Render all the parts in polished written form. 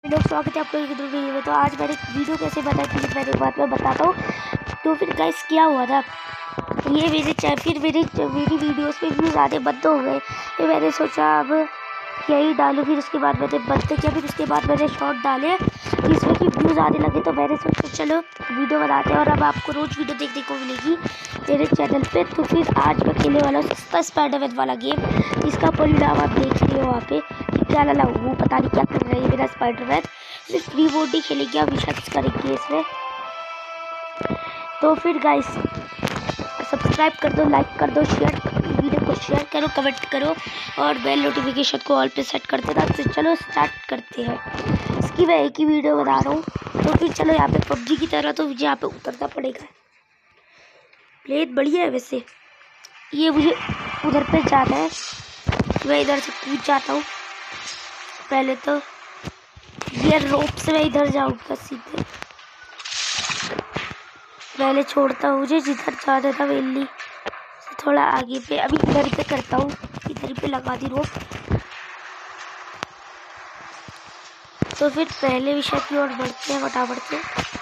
लोग स्वागत है आप लोगों की दूसरी वीडियो में। तो आज मैंने वीडियो कैसे बनाई थी मैंने बाद में बताता हूँ। तो फिर गाइस क्या हुआ था, ये मेरी वीडियोस पे व्यूज़ आने बंद हो गए। तो मैंने सोचा अब यही डालूँ। फिर उसके बाद मैंने बंद किया। फिर उसके बाद मैंने शॉर्ट डाले जिसमें कि व्यूज़ आने लगे। तो मैंने सोचा चलो वीडियो बनाते हैं और अब आपको रोज़ वीडियो देखने को मिलेगी मेरे चैनल पे। तो फिर आज मैं खेलने वाला हूँ सस्ता स्पाइडरमैन वाला गेम, जिसका परिणाम आप देख रहे हो वहाँ पे। क्या लाला वो पता नहीं क्या कर रही है मेरा स्पाइडरमैन। सिर्फ फ्री बोर्ड ही खेलेगी, अब रिसर्च करेंगे इसमें। तो फिर गाइस सब्सक्राइब कर दो, लाइक कर दो, वीडियो को शेयर करो, कमेंट करो और बेल नोटिफिकेशन को ऑल पे सेट कर देना। तो चलो स्टार्ट करते हैं। इसकी मैं एक ही वीडियो बना रहा हूँ। तो फिर चलो यहाँ पे पबजी की तरह तो मुझे यहाँ पे उतरना पड़ेगा। प्लेन बढ़िया है वैसे। ये मुझे उधर पे जाना है, मैं इधर से कूद जाता हूँ। पहले तो ये रोप से मैं इधर जाऊँगा सीधे। पहले छोड़ता हूँ, मुझे जिधर जाना था वेली से थोड़ा आगे पे। अभी इधर पे करता हूँ, इधर पे लगा दी रोप। तो फिर पहले विषय की ओर बढ़ते हैं फटाफट से।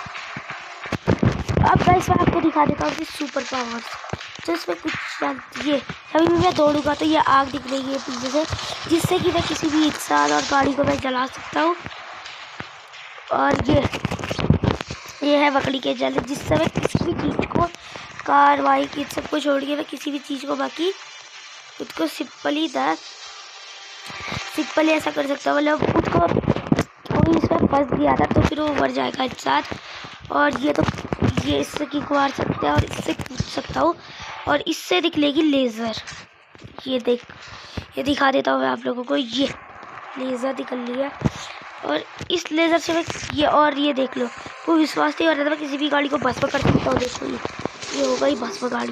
अब गाइस मैं आपको दिखा देता हूँ सुपर पावर्स। तो इसमें कुछ ये अभी भी मैं दौड़ूंगा तो ये आग दिख रही है पीछे से, जिससे कि मैं किसी भी इंसान और गाड़ी को मैं जला सकता हूँ। और ये है बकरी के जल, जिससे मैं किसी भी चीज़ को, कार बाइक इन सबको छोड़ के मैं किसी भी चीज़ को बाकी खुद को सिंपली ऐसा कर सकता हूँ। मतलब खुद को कोई इसमें फंस गया था तो फिर वो मर जाएगा एक साथ। और ये इससे किक मार सकते हैं और इससे कूद सकता हूँ और इससे निकलेगी लेज़र। ये दिखा देता हूँ मैं आप लोगों को। ये लेज़र निकल लिया और इस लेज़र से मैं ये देख लो, कोई विश्वास नहीं हो रहा था मैं किसी भी गाड़ी को भस्म कर सकता हूँ। देखो ये हो गई भस्म गाड़ी।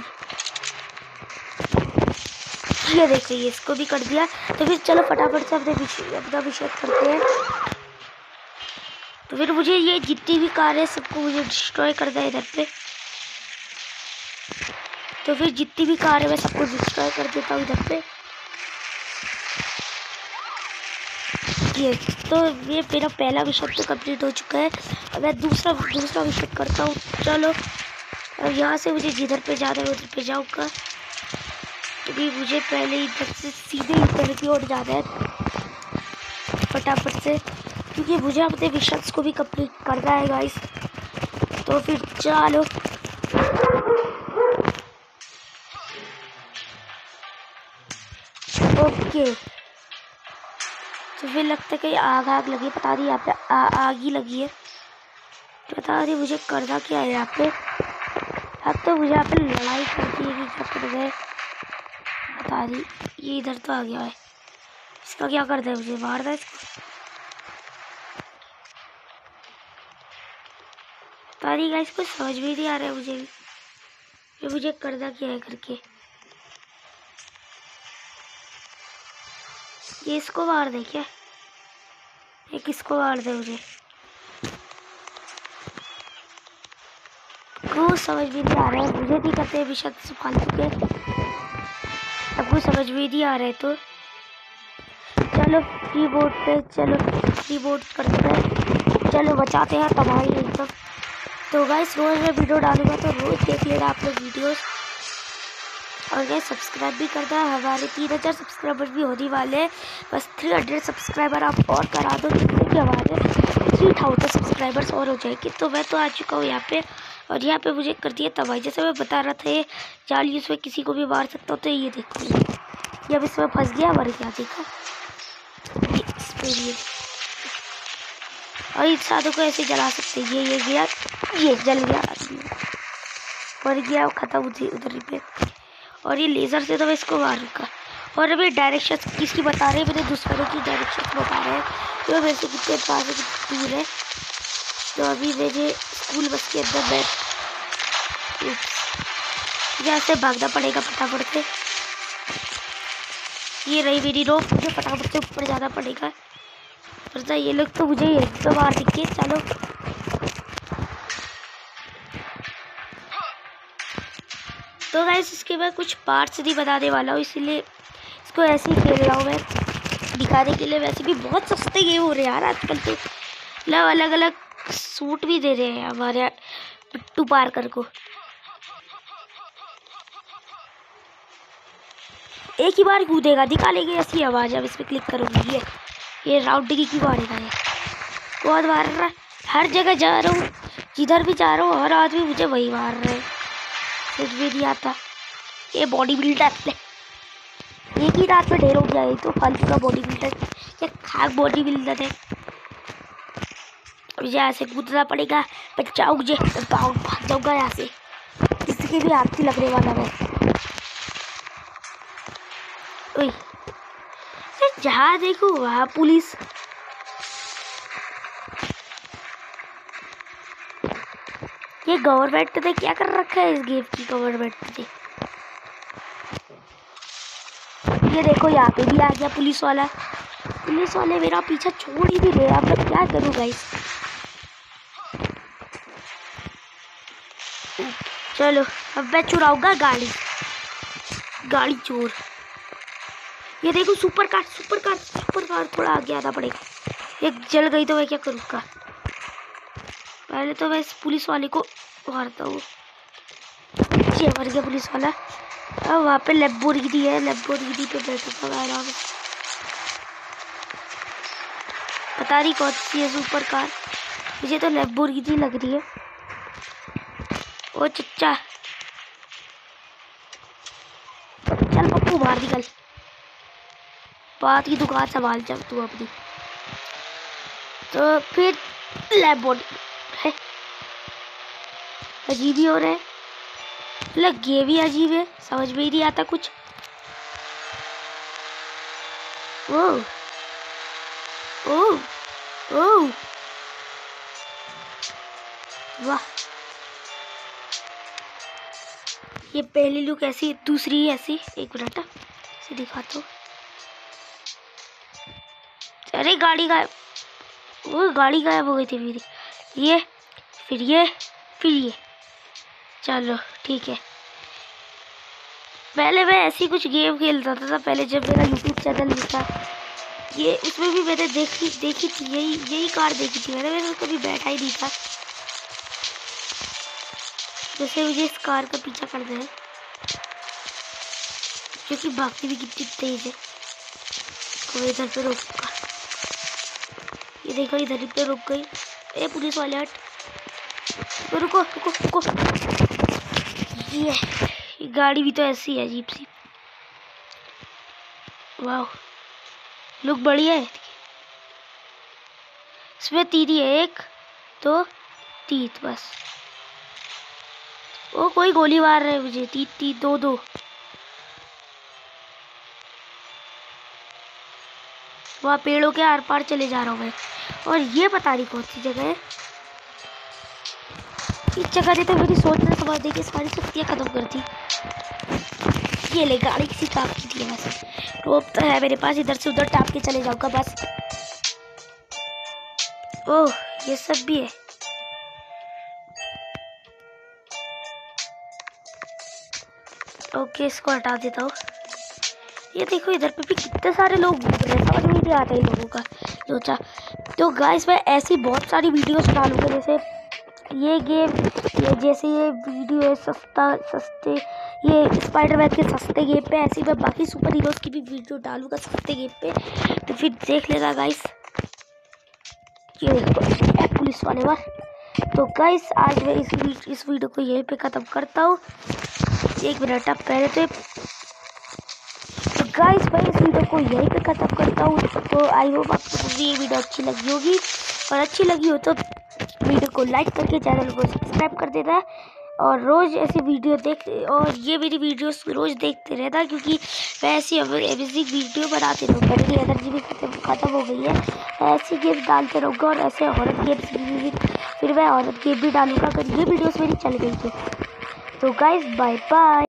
ये देखो ये इसको भी कर दिया। तो फिर चलो फटाफट से अपना विषय करते हैं। तो फिर मुझे ये जितनी भी कार है सबको मुझे डिस्ट्रॉय करना है इधर पे। तो फिर जितनी भी कार है मैं सबको डिस्ट्रॉय कर देता हूँ इधर पे। तो ये मेरा पहला विषय तो कंप्लीट हो चुका है। अब मैं दूसरा विषय करता हूँ। चलो अब यहाँ से मुझे जिधर पे जाना है उधर पे जाऊँगा, क्योंकि मुझे पहले इधर से सीधे इधर की ओर जाना है फटाफट से, क्योंकि मुझे अपने विषय को भी कंप्लीट करना है गाइस। तो फिर चलो ओके। तो फिर लगता है कि आग लगी, पता नहीं यहाँ पे आग ही लगी है। पता नहीं मुझे करना क्या है यहाँ पे। अब तो मुझे यहाँ पे लड़ाई करती है कि क्या कर गए पता नहीं। ये इधर तो आ गया है, इसका क्या करना है, मुझे मारना है इसको। पता नहीं गाइस कुछ समझ भी नहीं आ रहा है मुझे भी, ये मुझे करना क्या है करके। ये इसको मार दे क्या, ये किसको मार दे मुझे कुछ समझ भी नहीं आ रहा है। मुझे नहीं करते विषय फालतू के, अब कुछ समझ भी नहीं आ रहा है। तो चलो फ्री बोर्ड करते हैं। चलो बचाते हैं तबाही एकदम। तो गाइस रोज़ मैं वीडियो डालूंगा तो रोज़ देख लेना आप लोग वीडियोस। और गाइस सब्सक्राइब भी करना है, हमारे 3000 सब्सक्राइबर भी होने वाले हैं। बस 300 सब्सक्राइबर आप और करा दो, जिससे कि हमारे 3000 सब्सक्राइबर्स और हो जाएंगे। तो मैं तो आ चुका हूँ यहाँ पे, और यहाँ पे मुझे कर दिया तबाही। जैसे मैं बता रहा था ये जाली उसमें किसी को भी मार सकता हूँ। तो ये देखो ये अब इसमें फंस गया, मर गया। देखा ये और इंसानों को ऐसे जला सकते हैं। ये गया, ये जल गया, मर गया, खत्म उधर पे। और ये लेज़र से तो मैं इसको मारूंगा। और अभी डायरेक्शन किसकी बता रहे हैं, मेरे दुश्मनों की डायरेक्शन बता रहे हैं तो मेरे से कितने पास है कितनी दूर है। तो अभी मेरे स्कूल बस के अंदर यहाँ से भागना पड़ेगा फटाफट से। ये रही मेरी रोप, मुझे फटाफट से ऊपर जाना पड़ेगा, वरना ये लोग तो मुझे एक दो बार दिखे। चलो तो गाइस इसके बाद कुछ पार्ट्स नहीं बताने वाला हूँ, इसीलिए इसको ऐसे ही खेल रहा हूँ मैं दिखाने के लिए। वैसे भी बहुत सस्ते गेम हो रहे हैं यार आजकल तो। मतलब अलग अलग सूट भी दे रहे हैं हमारे पिट्टू पार्कर को। एक ही बार कूदेगा, दिखा लेंगे ऐसी आवाज़। अब इस पर क्लिक करूँगी। ये राउंड की क्यों मारेगा? ये बहुत मार रहा है। हर जगह जा रहा हूँ, जिधर भी जा रहा हूँ हर आदमी मुझे वही मार रहा है। कुछ भी नहीं आता। ये बॉडी बिल्डर एक ही रात में ढेर हो गया। ये तो फालतू का बॉडी बिल्डर, ये खाक बॉडी बिल्डर है। अब यहाँ से कूदना पड़ेगा। बचाओ मुझे, भाग जाऊँगा यहाँ से। किसी के भी हाथ से लगने वाला है। जहाँ देखो वहाँ पुलिस। ये गवर्नमेंट ने क्या कर रखा है इस गेम की? गवर्नमेंट ने ये देखो यहाँ पे भी आ गया पुलिस वाला। पुलिस वाले मेरा पीछा छोड़ ही नहीं रहे। अब मैं क्या करूँ गाइस? चलो अब मैं चुराऊंगा गाड़ी चोर। ये देखो सुपर कार थोड़ा आगे आना पड़ेगा। एक जल गई तो मैं क्या करूँगा? पहले तो मैं इस पुलिस वाले को मारता हूँ। ये मर गया पुलिस वाला। अब वहाँ पे लैम्बोर्गिनी है, लैम्बोर्गिनी पे बैठूंगा मैं आराम से। पता नहीं कौन सी है सुपर कार, मुझे तो लैम्बोर्गिनी लग रही है। ओ चच्चा चल पप्पू बाहर निकल। बात की दुकान संभाल जब तू अपनी। तो फिर लैम्बोर्गिनी है, अजीब ही हो रहा है। मतलब ये भी अजीब है, समझ में ही नहीं आता कुछ। ओह ओह ओह वाह, ये पहली लुक ऐसी, दूसरी ऐसी। एक मिनट से दिखाता हूँ। अरे गाड़ी गायब, वो गाड़ी गायब हो गई थी मेरी। ये फिर ये चलो ठीक है। पहले मैं ऐसी कुछ गेम खेलता था पहले, जब मेरा यूट्यूब चैनल नहीं था। ये उसमें भी मैंने देखी थी, यही कार देखी थी मैंने कभी बैठा ही नहीं था। जैसे मुझे इस कार का पीछा करना है, क्योंकि भागती भी कितनी तेज है। तो इधर पे रोकूंगा। ये देखो इधर पे रुक गई। ए पुलिस वाले हट, तो रुको। ये गाड़ी भी तो ऐसी है अजीब सी। वाह लुक बढ़िया है। इसमें तीरी है, 1 2 3 बस। ओ कोई गोली मार रहा है मुझे। 3 2 वहाँ पेड़ों के आर पार चले जा रहा हूँ मैं। और ये पता नहीं कौन सी जगह है। इस जगह ने तो मेरी सोचने समझने की सारी शक्तियाँ खत्म कर दी। ये ले गाड़ी किसी टाप की थी वैसे। रोप तो है मेरे पास, इधर से उधर टाप के चले जाऊँगा बस। ओह ये सब भी है। ओके इसको हटा देता हूँ। ये देखो इधर पे भी कितने सारे लोग घूम रहे हैं, समझ में नहीं आता इन लोगों का सोचा। तो गाइस मैं ऐसी बहुत सारी वीडियोस डालूंगा, जैसे ये गेम, जैसे ये वीडियो है सस्ते ये स्पाइडरमैन के सस्ते गेम पे, ऐसे मैं बाकी सुपर हीरोज़ की भी वीडियो डालूंगा सस्ते गेम पे। तो फिर देख लेना गाइस। ये देखो पुलिस वाले बार। तो गाइस आज मैं इस वीडियो को यहीं पे ख़त्म करता हूँ। 1 मिनट अब पहले तो गाइस मैं इस वीडियो को यहीं पे ख़त्म करता हूँ। तो आई होप आपको ये वीडियो अच्छी लगी होगी, और अच्छी लगी हो तो वीडियो को लाइक करके चैनल को सब्सक्राइब कर देना। और रोज़ ऐसी वीडियो और ये मेरी वीडियोस रोज़ देखते रहना, क्योंकि मैं ऐसी अमेजिंग वीडियो बनाते रहूँगा। मेरी एनर्जी भी ख़त्म हो गई है। ऐसी गेम डालते रहूँगा, और ऐसे हॉरर गेम्स भी फिर मैं हॉरर गेम भी डालूँगा अगर ये वीडियोस मेरी चल गई तो गाइस बाय बाय।